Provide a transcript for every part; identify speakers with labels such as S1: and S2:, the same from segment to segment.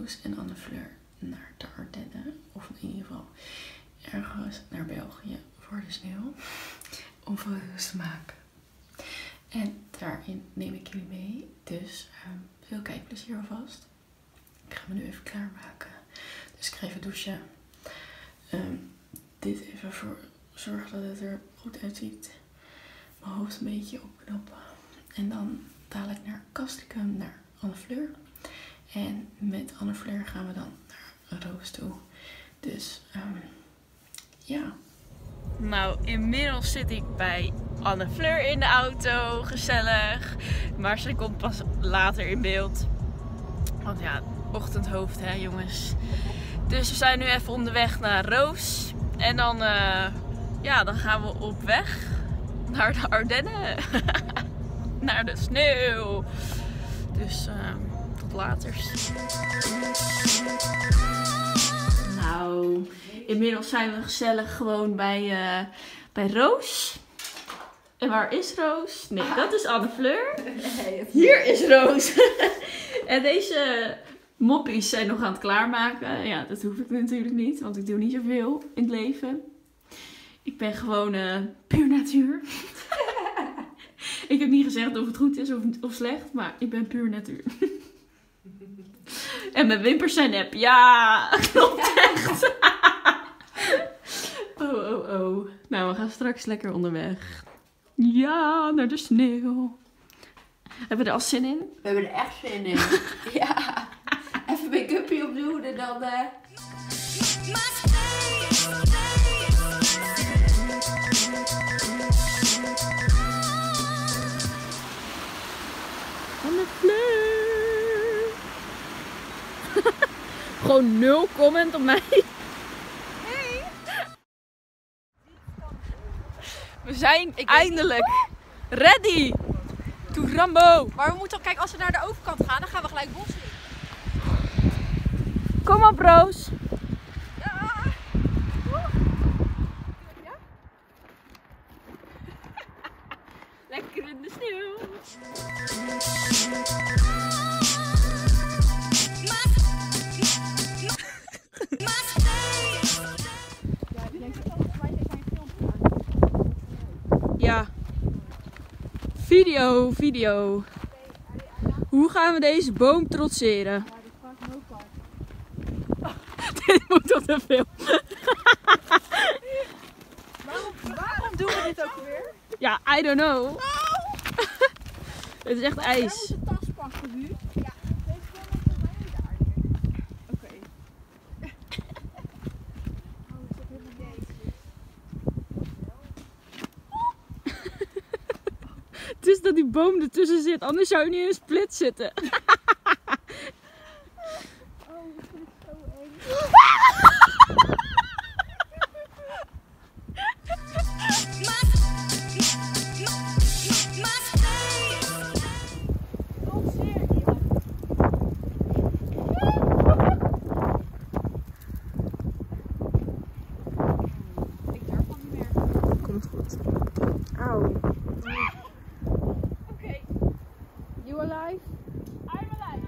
S1: Roos en Anne Fleur naar de Ardennen. Of in ieder geval ergens naar België voor de sneeuw. Om foto's te maken. En daarin neem ik jullie mee. Dus veel kijkplezier alvast. Ik ga me nu even klaarmaken. Dus ik ga even douchen. Dit even voor zorgen dat het er goed uitziet. Mijn hoofd een beetje opknappen. En dan dadelijk naar Castricum, naar Anne Fleur. En met Anne Fleur gaan we dan naar Roos toe. Dus ja. Nou, inmiddels zit ik bij Anne Fleur in de auto. Gezellig. Maar ze komt pas later in beeld. Want ja, ochtendhoofd hè jongens. Dus we zijn nu even onderweg naar Roos. En dan, ja, dan gaan we op weg naar de Ardennen. Naar de sneeuw. Dus tot later. Nou, inmiddels zijn we gezellig gewoon bij Roos. En waar is Roos? Nee, dat is Anne Fleur. Hier is Roos. En deze moppies zijn nog aan het klaarmaken. Ja, dat hoef ik natuurlijk niet, want ik doe niet zoveel in het leven. Ik ben gewoon puur natuur. Ik heb niet gezegd of het goed is of slecht, maar ik ben puur natuur. En mijn wimpers zijn nep. Ja, klopt echt. Oh. Nou, we gaan straks lekker onderweg. Ja, naar de sneeuw. Hebben we er al zin in?
S2: We hebben er echt zin in. Ja. Even make-upje opdoen en dan...
S1: Anne Fleur. Gewoon 0 comment op mij. Hey. We zijn eindelijk ready to Rambo.
S3: Maar we moeten, kijk, als we naar de overkant gaan, dan gaan we gelijk bos in.
S1: Kom op, Roos.
S3: Ja. Ja?
S1: Lekker in de sneeuw. Ja. Video. Hoe gaan we deze boom trotseren? Dit moet op de film.
S3: Waarom doen we dit ook weer?
S1: Ja, I don't know. Het is echt ijs.
S3: We moeten tas pakken nu. Ja, deze film is voor mij niet aardig. Oké. Oh, ik zit helemaal deze.
S1: Het is dat die boom ertussen zit, anders zou je niet in een split zitten.
S3: Oh, ik vind het zo eng. Ik durf al niet meer.
S1: Komt goed. Auw.
S3: Oké.
S1: You alive?
S3: I'm alive.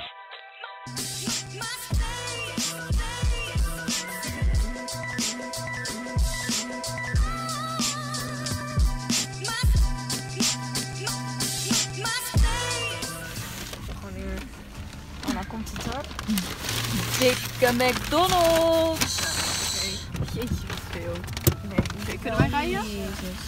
S1: Gewoon hier. Oh, nou komt het op. Dikke McDonald's.
S3: Jeetje, wat veel. Nee, kunnen wij rijden?
S1: Jezus.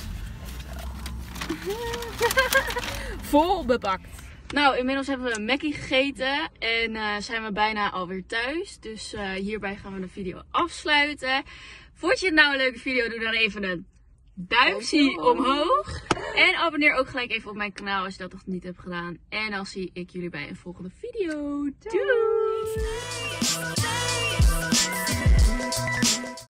S1: Vol bepakt. Nou, inmiddels hebben we een Mackie gegeten en zijn we bijna alweer thuis. Dus hierbij gaan we de video afsluiten. Vond je het nou een leuke video? Doe dan even een duimpje omhoog. En abonneer ook gelijk even op mijn kanaal als je dat nog niet hebt gedaan. En dan zie ik jullie bij een volgende video. Doei!